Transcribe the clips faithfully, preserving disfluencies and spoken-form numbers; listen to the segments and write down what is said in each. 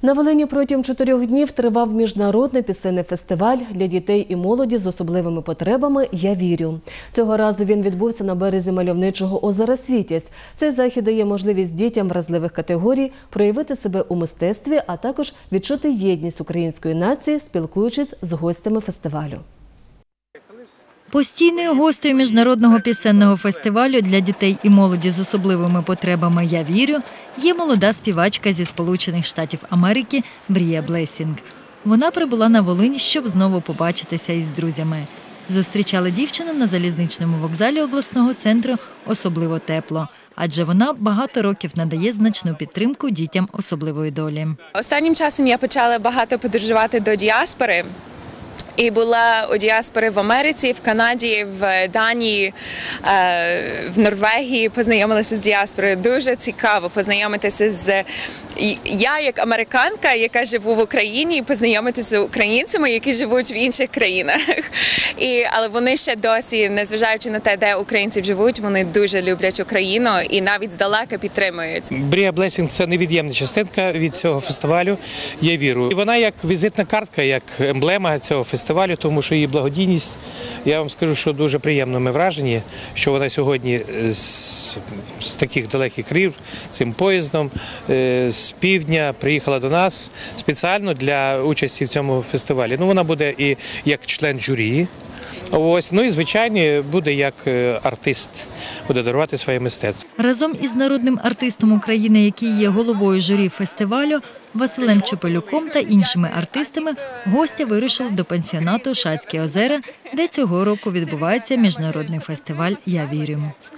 На Волині протягом чотирьох днів тривав міжнародний пісенний фестиваль для дітей і молоді з особливими потребами «Я вірю». Цього разу він відбувся на березі мальовничого озера Світязь. Цей захід дає можливість дітям вразливих категорій проявити себе у мистецтві, а також відчути єдність української нації, спілкуючись з гостями фестивалю. Постійною гостею міжнародного пісенного фестивалю для дітей і молоді з особливими потребами «Я вірю» є молода співачка зі Сполучених Штатів Америки Брія Блесінг. Вона прибула на Волинь, щоб знову побачитися із друзями. Зустрічали дівчину на залізничному вокзалі обласного центру особливо тепло, адже вона багато років надає значну підтримку дітям особливої долі. Останнім часом я почала багато подорожувати до діаспори. І була у діаспори в Америці, в Канаді, в Данії, в Норвегії, познайомилася з діаспорою. Дуже цікаво познайомитися з... Я, як американка, яка живу в Україні, познайомитися з українцями, які живуть в інших країнах. І, але вони ще досі, незважаючи на те, де українці живуть, вони дуже люблять Україну і навіть здалека підтримують. Брія Блесінг – це невід'ємна частинка від цього фестивалю «Я вірю». І вона як візитна картка, як емблема цього фестивалю, тому що її благодійність, я вам скажу, що дуже приємно ми вражені, що вона сьогодні з, з таких далеких країв, цим поїздом, з півдня приїхала до нас спеціально для участі в цьому фестивалі. Ну, вона буде і як член журі, ось, ну і, звичайно, буде як артист, буде дарувати своє мистецтво. Разом із народним артистом України, який є головою журі фестивалю, Василем Чепелюком та іншими артистами, гостя вирушили до пансіонату «Шацькі озера», де цього року відбувається міжнародний фестиваль «Я вірю».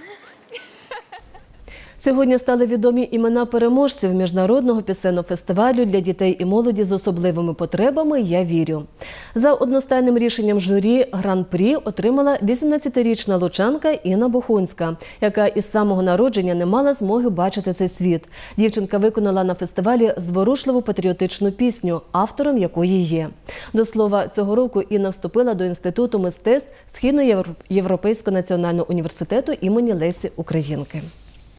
Сьогодні стали відомі імена переможців міжнародного пісенного фестивалю для дітей і молоді з особливими потребами «Я вірю». За одностайним рішенням журі гран-прі отримала вісімнадцятирічна лучанка Інна Бухунська, яка із самого народження не мала змоги бачити цей світ. Дівчинка виконала на фестивалі зворушливу патріотичну пісню, автором якої є. До слова, цього року Інна вступила до Інституту мистецтв Східноєвропейського національного університету імені Лесі Українки.